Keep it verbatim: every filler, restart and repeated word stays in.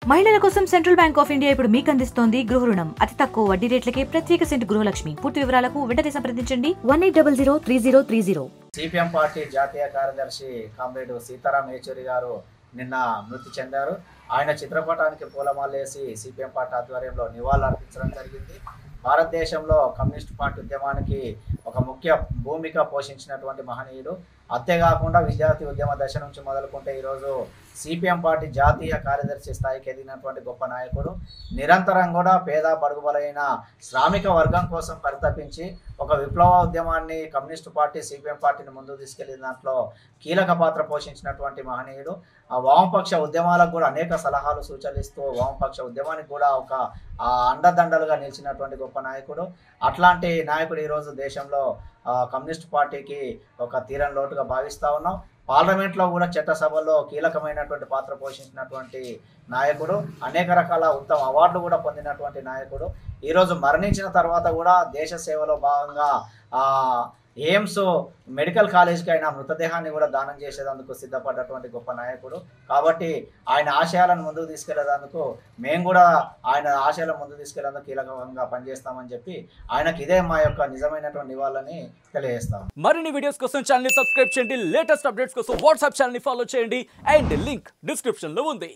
మహిళల కోసం central bank of India ఇప్పుడు మీకు అందిస్తోంది గృహ రుణం అతి తక్కువ వడ్డీ రేట్లకే ప్రత్యేక సెంట్ గృహలక్ష్మి. పూర్తి వివరాలకు వెంటనే సంప్రదించండి one eight double zero three zero three zero. CPM party జాతీయ కార్యదర్శి కామ్రేడ్ సీతారాం యేచూరి గారు నిన్న మృతి చెందారు. ఆయన చిత్రపటానికి పూలమాలేసి సిపిఎం పార్టీ ఆధ్వర్యంలో నివాళులు అర్పించడం జరిగింది. భారతదేశంలో కమ్యూనిస్ట్ పార్టీ ఉద్యమానికి ఒక ముఖ్య భూమిక పోషించినటువంటి మహనీయుడు. అంతేకాకుండా విద్యార్థి ఉద్యమ దశ నుంచి మొదలుకుంటే ఈరోజు సిపిఎం పార్టీ జాతీయ కార్యదర్శి స్థాయికి ఎదిగినటువంటి గొప్ప నాయకుడు. నిరంతరం కూడా పేద బడుగుబలైన శ్రామిక వర్గం కోసం పరితపించి ఒక విప్లవ ఉద్యమాన్ని కమ్యూనిస్టు పార్టీ సిపిఎం పార్టీని ముందుకు తీసుకెళ్లిన దాంట్లో కీలక పాత్ర పోషించినటువంటి మహనీయుడు. ఆ వామపక్ష ఉద్యమాలకు కూడా అనేక సలహాలు సూచనలు ఇస్తూ వామపక్ష ఉద్యమానికి కూడా ఒక అండదండలుగా నిలిచినటువంటి గొప్ప నాయకుడు. అట్లాంటి నాయకుడు ఈరోజు దేశంలో కమ్యూనిస్ట్ పార్టీకి ఒక తీరని లోటుగా భావిస్తూ ఉన్నాం. పార్లమెంట్లో కూడా చట్టసభల్లో కీలకమైనటువంటి పాత్ర పోషించినటువంటి నాయకుడు. అనేక రకాల ఉత్తమ అవార్డులు కూడా పొందినటువంటి నాయకుడు. ఈరోజు మరణించిన తర్వాత కూడా దేశ సేవలో భాగంగా ఎయిమ్స్ మెడికల్ కాలేజ్కి ఆయన మృతదేహాన్ని కూడా దానం చేసేందుకు సిద్ధపడ్డటువంటి గొప్ప నాయకుడు. కాబట్టి ఆయన ఆశయాలను ముందుకు తీసుకెళ్లేందుకు మేము కూడా ఆయన ఆశయాలను ముందుకు తీసుకెళ్లేందుకు కీలకంగా పనిచేస్తామని చెప్పి ఆయనకి ఇదే మా యొక్క నిజమైనటువంటి నివాళులని తెలియజేస్తాం. మరిన్ని వీడియోస్ కోసం ఛానల్ ని సబ్స్క్రైబ్ చేయండి. లేటెస్ట్ అప్డేట్స్ కోసం వాట్సాప్ ఛానల్ ని ఫాలో చేయండి. అండ్ లింక్ డిస్క్రిప్షన్ లో ఉంది.